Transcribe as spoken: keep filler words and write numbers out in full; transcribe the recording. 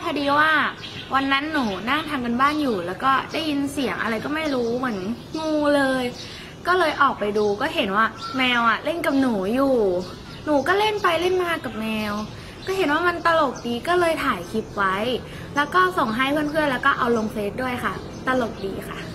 อดีว่าวันนั้นหนูนั่งทำกันบ้านอยู่แล้วก็ได้ยินเสียงอะไรก็ไม่รู้เหมือนงูเลยก็เลยออกไปดูก็เห็นว่าแมวอ่ะเล่นกับหนูอยู่หนูก็เล่นไปเล่นมากับแมวก็เห็นว่ามันตลกดีก็เลยถ่ายคลิปไว้แล้วก็ส่งให้เพื่อนๆแล้วก็เอาลงเฟซด้วยค่ะตลกดีค่ะ